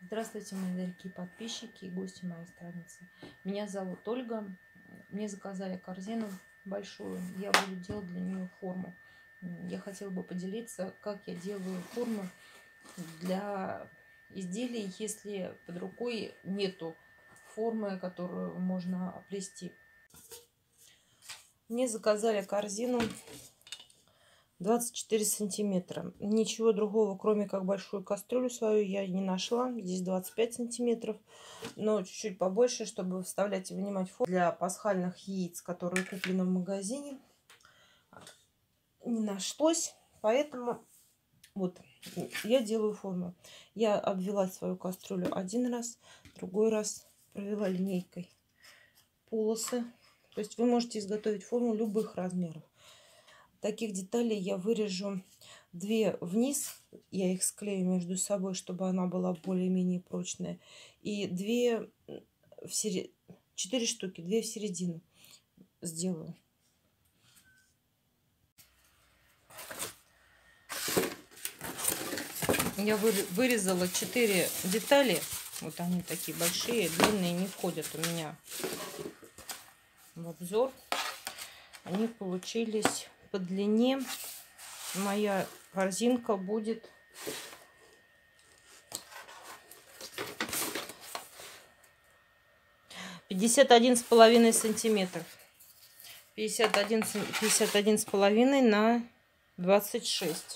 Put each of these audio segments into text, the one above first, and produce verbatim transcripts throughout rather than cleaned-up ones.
Здравствуйте, мои дорогие подписчики и гости моей страницы. Меня зовут Ольга. Мне заказали корзину большую. Я буду делать для нее форму. Я хотела бы поделиться, как я делаю форму для изделий, если под рукой нету формы, которую можно оплести. Мне заказали корзину двадцать четыре сантиметра. Ничего другого, кроме как большую кастрюлю свою, я не нашла. Здесь двадцать пять сантиметров, но чуть-чуть побольше, чтобы вставлять и вынимать форму для пасхальных яиц, которые куплены в магазине. Не нашлось, поэтому вот я делаю форму. Я обвела свою кастрюлю один раз, другой раз провела линейкой полосы. То есть вы можете изготовить форму любых размеров. Таких деталей я вырежу две вниз, я их склею между собой, чтобы она была более-менее прочная, и две в середину, четыре штуки, две в середину сделаю. Я вырезала четыре детали, вот они такие большие, длинные, не входят у меня в обзор. Они получились по длине. Моя корзинка будет пятьдесят один с половиной сантиметров. пятьдесят один, пятьдесят один с половиной на двадцать шесть.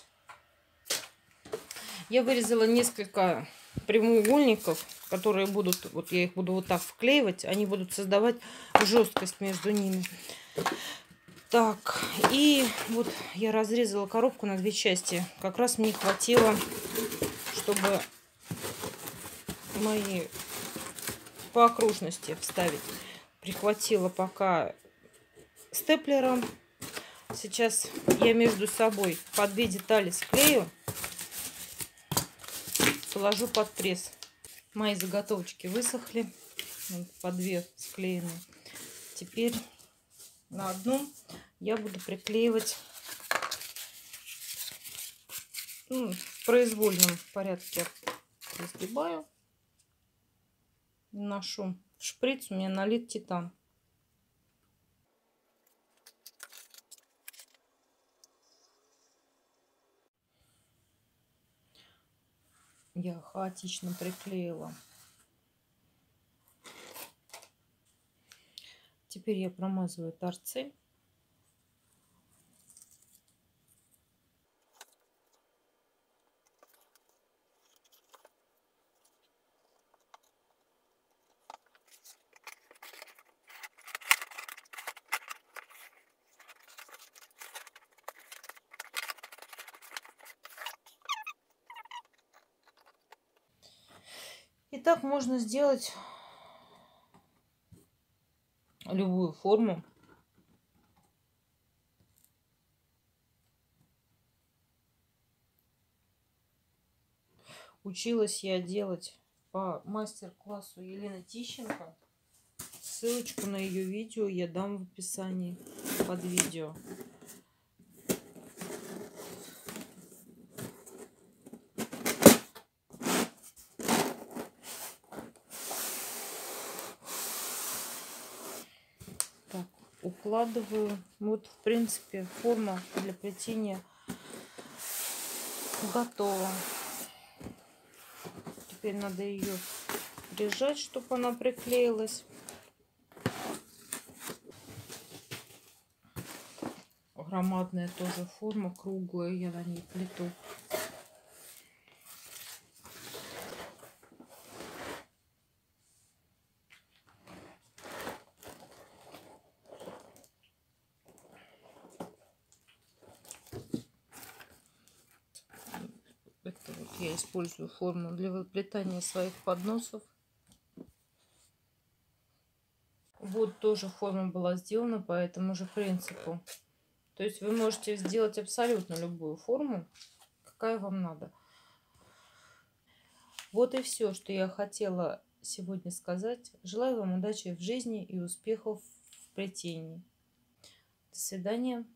Я вырезала несколько прямоугольников, которые будут, вот я их буду вот так вклеивать, они будут создавать жесткость между ними. Так, и вот я разрезала коробку на две части. Как раз мне хватило, чтобы мои по окружности вставить. Прихватила пока степлером. Сейчас я между собой по две детали склею, положу под пресс. Мои заготовочки высохли, по две склеены. Теперь на одну я буду приклеивать, ну, в произвольном порядке. Разгибаю, ношу шприц, у меня налит титан. Я хаотично приклеила. Теперь я промазываю торцы. И так можно сделать любую форму. Училась я делать по мастер-классу Елены Тищенко. Ссылочку на ее видео я дам в описании под видео. Так, укладываю. Вот, в принципе, форма для плетения готова. Теперь надо ее прижать, чтобы она приклеилась. Громадная тоже форма, круглая, я на ней плету. Это вот я использую форму для выплетания своих подносов. Вот тоже форма была сделана по этому же принципу. То есть вы можете сделать абсолютно любую форму, какая вам надо. Вот и все, что я хотела сегодня сказать. Желаю вам удачи в жизни и успехов в плетении. До свидания.